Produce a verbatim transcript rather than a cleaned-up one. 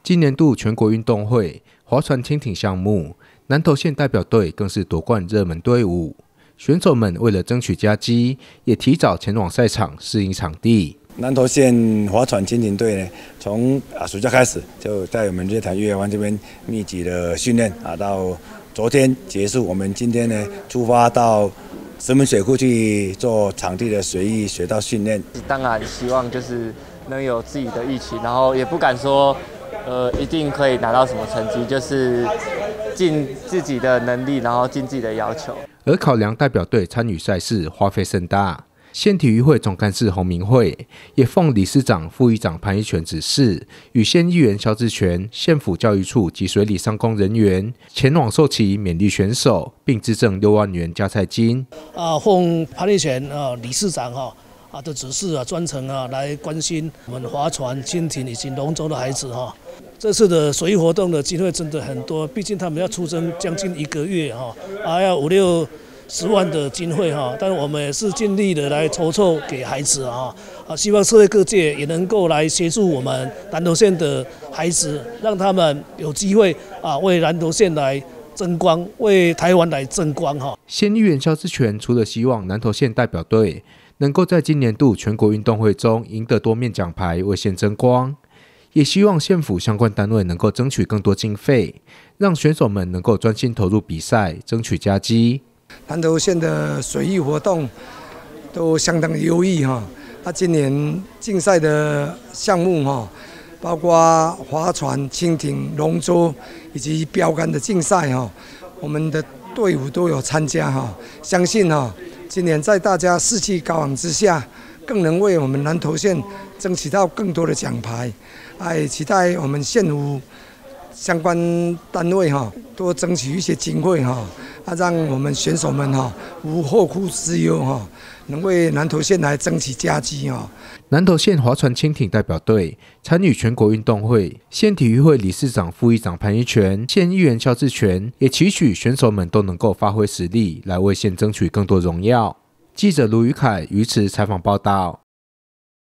今年度全国运动会划船轻艇项目，南投县代表队更是夺冠热门队伍。选手们为了争取佳绩，也提早前往赛场适应场地。 南投县划船轻艇队呢，从啊暑假开始就在我们日潭月湾这边密集的训练啊，到昨天结束。我们今天呢出发到石门水库去做场地的水域水道训练。 当然希望就是能有自己的预期，然后也不敢说。呃，一定可以拿到什么成绩，就是尽自己的能力，然后尽自己的要求。 而考量代表队参与赛事花费甚大，县体育会总干事洪明慧也奉理事长、副议长潘一全指示，与县议员萧志全、县府教育处及水里商工人员前往授旗勉励选手，并致赠六万元加菜金。 啊，奉潘一全啊理事长哈。啊的指示啊，专程啊来关心我们划船、轻艇以及龙舟的孩子哈。这次的水域活动的机会真的很多，毕竟他们要出征将近一个月哈，啊要五六十万的经费哈。但我们也是尽力的来筹措给孩子啊，啊希望社会各界也能够来协助我们南投县的孩子，让他们有机会啊为南投县来争光，为台湾来争光哈。 县议员萧志全除了希望南投县代表队能够在今年度全国运动会中赢得多面奖牌，为县争光，也希望县府相关单位能够争取更多经费，让选手们能够专心投入比赛，争取佳绩。 南投县的水域活动都相当优异哈，那今年竞赛的项目哈，包括划船、轻艇、龙舟以及标杆的竞赛哈，我们的队伍都有参加哈，相信哈。今年在大家士气高昂之下，更能为我们南投县争取到更多的奖牌。哎，期待我们县府相关单位哈，多争取一些经费哈，啊，让我们选手们哈无后顾之忧哈，能为南投县来争取佳绩哈。 南投县划船轻艇代表队参与全国运动会，县体育会理事长、副议长潘一全、县议员萧志全也期许选手们都能够发挥实力，来为县争取更多荣耀。记者卢宇凯于此采访报道。